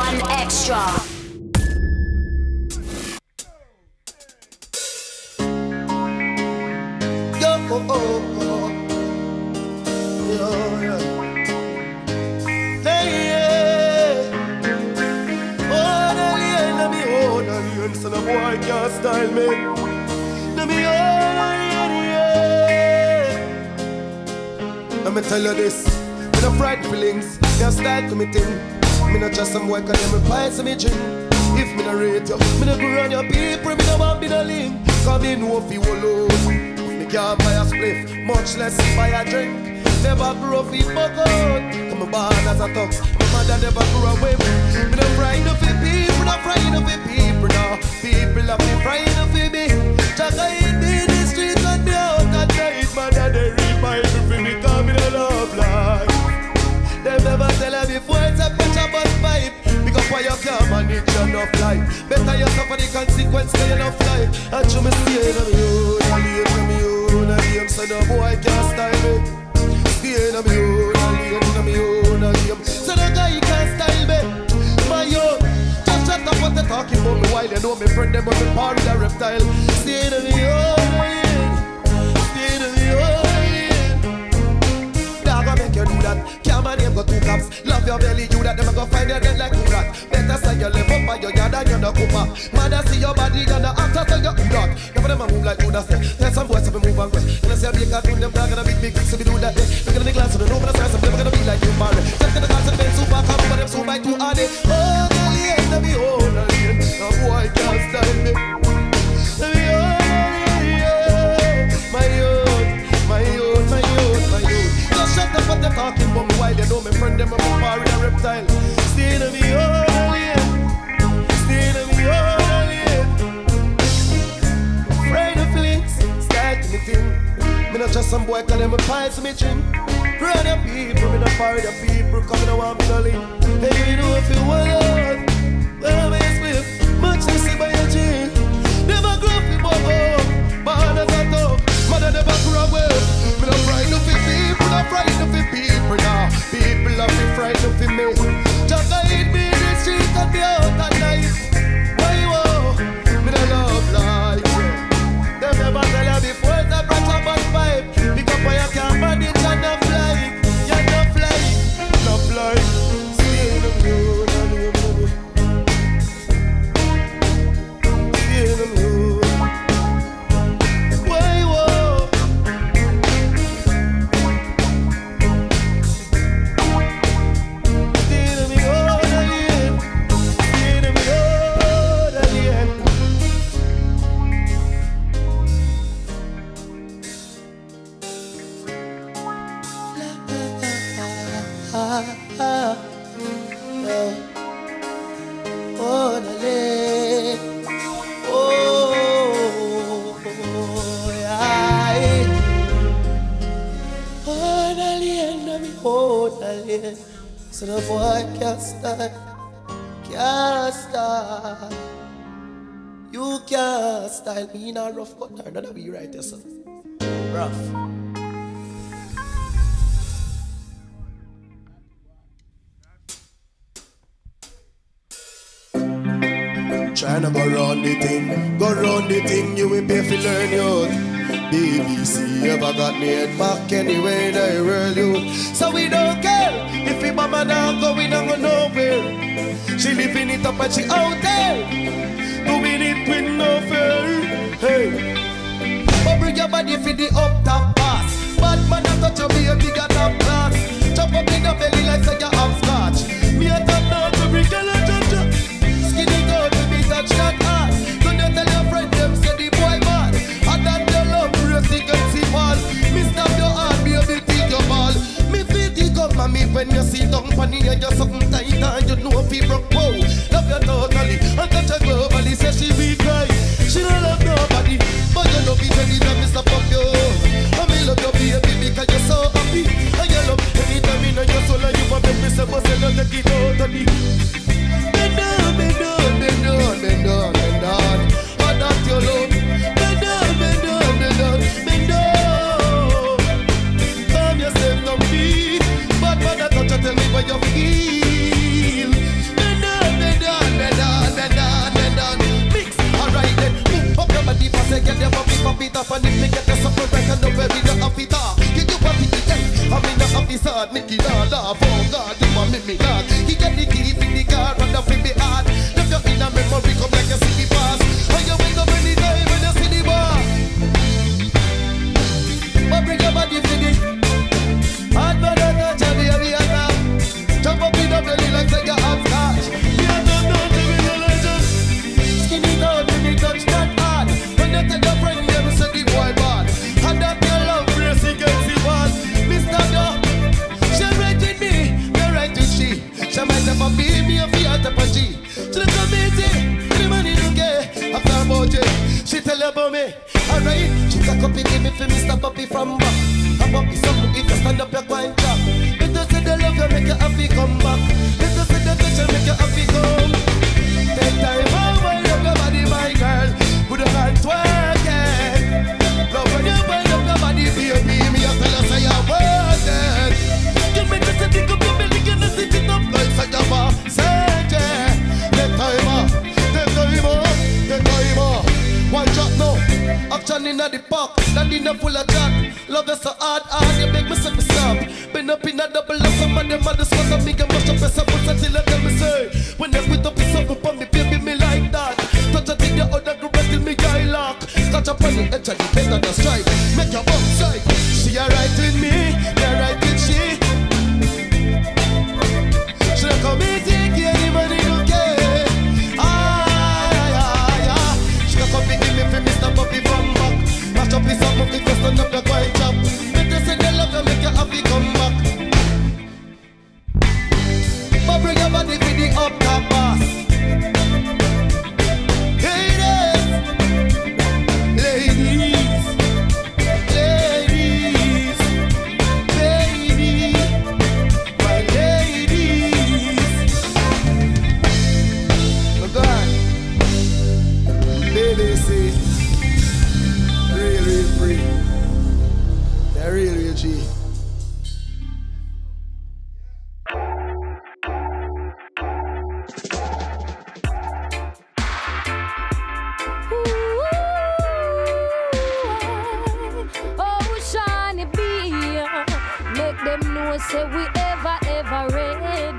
One Extra. Yo, oh, oh, oh. Yo, yeah. Hey, yeah. Oh, Dalian, let me hold Dalian, son of boy can't style me. Let me hold Dalian, yeah. Let me tell you this, me no fright feelings, me a style to me thing. Me not just some boy cause them reply to me drink. If me no rate you, me no go run your people, me no want be the link. Cause me know if you alone, me can't buy a spliff, much less buy a drink. Never grow feet buck out, come born as a tux. My mother never grew up with me. Me no frightened of it people, no frightened of it people now. People have been frightened of it me. Chaka hit me in the streets and me out at night. Mother they read my for me, cause me no love life. They never tell her before it's a pressure but pipe. Because why you can't manage enough life. Better you suffer the consequence to enough life. And you me stay in me own, I leave in me own. And game so the boy can't style me. Stay in me own, I leave in me own. And game so the guy can't style me. My own, just shut up what they talking about me while you know me friend them with me part of the reptile. Stay in me own, stay in me own. Make you do that. Can't my name go two cops. Love your belly, you that them go find your dead like a rat. Better say you live up by your yard and you're not cooper. Mother see your body and the after tell you who that. Never them a move like who that say. Tell some boys to be move and quest. And I say be a cartoon, them dog gonna big so we do that day. Look at the glass of the room and I say some never gonna be like you, man. Check the glass and then super come but them so by too hard. Oh, Dalian, let me hold Dalian. No boy can't style me. Let me hold Dalian. My own, my own, my own, my own. Shut up what they're talking about me while you know me friend them up a bar in a reptile. Stay to me all alien. Stay to me all alien. Afraid of feelings, start to me thing. Me not just some boy call them a pies me drink. Proud of people, me not party of people coming around me darling. Hey, you know if you want, well me split. Much to see by your chin. Never grow up in my home, born as a dog. Mother never grew up well. Me not frightened of people, not frightened of people now. People have been frightened of me. Just hit me in the street and be out at night. Why you want? Me not love life. Them never tell you before it's a branch of bus pipe. Because why you can't manage and not fly. You're not fly, not fly. Stay in the mood, stay in the mood. So the boy can't style. You can't style me in a rough cut. That'll be right there, son. Rough. Tryna go round the thing, you will pay for learn you. BBC ever got me head back anyway, they whirl you. So we don't care if we mama now going on go nowhere. She living it up and she out there, doing it with no fear. Hey, but bring your body for the up top pass. Bad man I touch you be a bigger top class. Chop up in the belly like say you have scotch. Me a top now to bring a lot of skinny girl to be touch that ass. Don't you tell your friend them say the boy bad. And that they love racing and see ball. Me stab your heart, baby, take your ball. Me feel the gun, mommy, when you see down funny and you're something tight and you know if you broke, whoa. Love you totally, and touch her globally. Say she be cry, she don't love nobody. But you love it anytime me stop up you. And me love your baby because you're so happy. And you love anytime in your soul and you want me say, but say don't take it out of me. Bend down, bend down, bend down, bend down, bend down. And that your love. Bend down, bend down, bend down, bend down. Calm yourself, don't be. But when I touch you, tell me what you feel. Bend down. God, Nicky not laugh. Oh God, you want me not. He get the key in the car, run up in the heart. Left your in a memory, come like a city pass. And you wake up anytime when you see the bar. But bring your body for the hard man and touch and baby and now. Jump up in the belly like say you have cash. Me and don't know to be no legend. Skin it out when you touch that hard. When you tell your friend them say the boy bad. And that your love race against the ball. Mr. Duh, she right with me, me right with she. She might never be me a Fiat up a G. She the committee, the money don't care. After about it, she tell you about me. Alright, she cock up and give me for Mr. Puppy from back. A puppy something if you stand up your coin drop. Better say the love you make you happy come back. Better say the touch you make you happy come. Take time out, wind up your body my girl. Put a hand twerking. Love when you wind up your body baby. Me a tell you say you're worth it. You make me say think up your belly and sit it up like say you're my surgeon. Take time out, take time out, take time out. One shot now, action in the park, landing full of chat. Love you so hard, you make me say me stop. Been up in a double up, some of them others want to make a mash up as a push until I tell me say. When they put up his up on me, baby, me like that. Touch a thing, the other group until me guy lock. Touch up on the edge of the bed on the strike. Make your bum strike. She a right with me, they right with she. She don't come and take any money, don't care. She don't come and give me for Mr. Puppy from back. Mash up his up, if you stand up, you're quite chop. Better say the love you make you happy come back. But bring your body with the up top pass. Ladies, ladies, ladies, baby, my ladies. My God, BBC, real, real free. They're real, real G. Say we ever ready.